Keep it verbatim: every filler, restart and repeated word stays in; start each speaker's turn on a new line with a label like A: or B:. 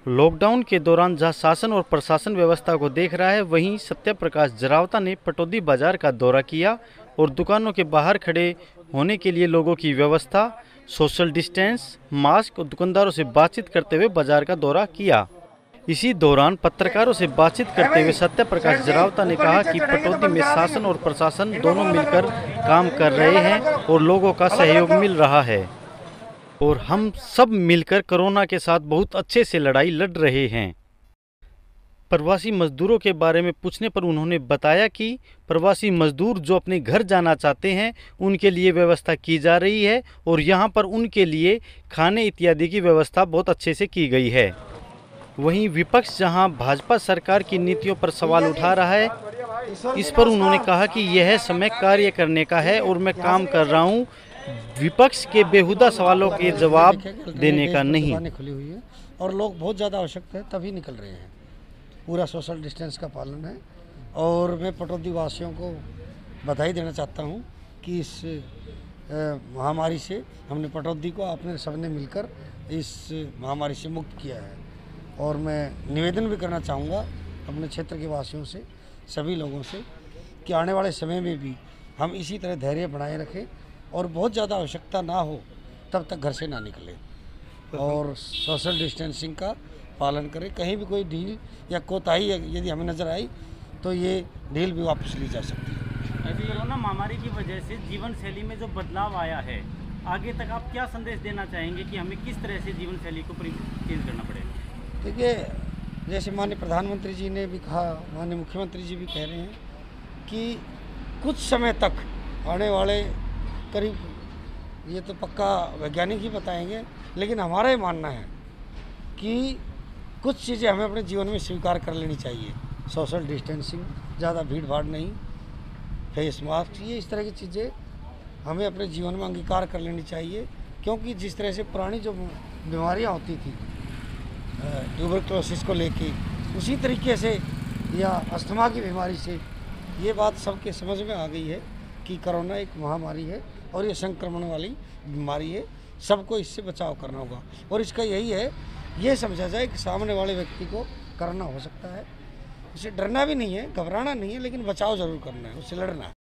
A: Lockdown के दौरान जहां शासन और प्रशासन व्यवस्था को देख रहा है, वहीं सत्यप्रकाश जरावता ने पटौदी बाजार का दौरा किया और दुकानों के बाहर खड़े होने के लिए लोगों की व्यवस्था, सोशल डिस्टेंस, मास्क और दुकानदारों से बातचीत करते हुए बाजार का दौरा किया। इसी दौरान पत्रकारों से बातचीत करते हुए सत्यप्रकाश जरावता ने कहा कि पटौदी में शासन और प्रशासन दोनों मिलकर काम कर रहे हैं और लोगों का सहयोग मिल रहा है और हम सब मिलकर कोरोना के साथ बहुत अच्छे से लड़ाई लड़ रहे हैं। प्रवासी मजदूरों के बारे में पूछने पर उन्होंने बताया कि प्रवासी मजदूर जो अपने घर जाना चाहते हैं उनके लिए व्यवस्था की जा रही है और यहां पर उनके लिए खाने इत्यादि की व्यवस्था बहुत अच्छे से की गई है। वहीं विपक्ष जहां भाजपा सरकार की नीतियों पर सवाल उठा रहा है, इस पर उन्होंने कहा कि यह समय कार्य करने का है और मैं काम कर रहा हूं, विपक्ष के बेहुदा सवालों के जवाब देने का नहीं।
B: खुली हुई है और लोग बहुत ज़्यादा आवश्यक है तभी निकल रहे हैं। पूरा सोशल डिस्टेंस का पालन है और मैं पटौदी वासियों को बधाई देना चाहता हूं कि इस महामारी से हमने पटौदी को आपने सबने मिलकर इस महामारी से मुक्त किया है। और मैं निवेदन भी करना चाहूँगा अपने क्षेत्र के वासियों से, सभी लोगों से कि आने वाले समय में भी हम इसी तरह धैर्य बनाए रखें और बहुत ज़्यादा आवश्यकता ना हो तब तक घर से ना निकलें और सोशल डिस्टेंसिंग का पालन करें। कहीं भी कोई ढील या कोताही यदि हमें नज़र आई तो ये ढील भी वापस ली जा सकती है।
A: कोरोना महामारी की वजह से जीवन शैली में जो बदलाव आया है, आगे तक आप क्या संदेश देना चाहेंगे कि हमें किस तरह से जीवन शैली को चेंज करना पड़ेगा?
B: देखिए, जैसे माननीय प्रधानमंत्री जी ने भी कहा, माननीय मुख्यमंत्री जी भी कह रहे हैं कि कुछ समय तक आने वाले करीब, ये तो पक्का वैज्ञानिक ही बताएंगे, लेकिन हमारा ये मानना है कि कुछ चीज़ें हमें अपने जीवन में स्वीकार कर लेनी चाहिए। सोशल डिस्टेंसिंग, ज़्यादा भीड़ भाड़ नहीं, फेस मास्क, ये इस तरह की चीज़ें हमें अपने जीवन में अंगीकार कर लेनी चाहिए। क्योंकि जिस तरह से पुरानी जो बीमारियाँ होती थी ट्यूबरक्लोसिस को लेके, उसी तरीके से या अस्थमा की बीमारी से ये बात सबके समझ में आ गई है कि कोरोना एक महामारी है और ये संक्रमण वाली बीमारी है। सबको इससे बचाव करना होगा और इसका यही है, ये समझा जाए कि सामने वाले व्यक्ति को कोरोना हो सकता है, उसे डरना भी नहीं है, घबराना नहीं है, लेकिन बचाव ज़रूर करना है, उससे लड़ना है।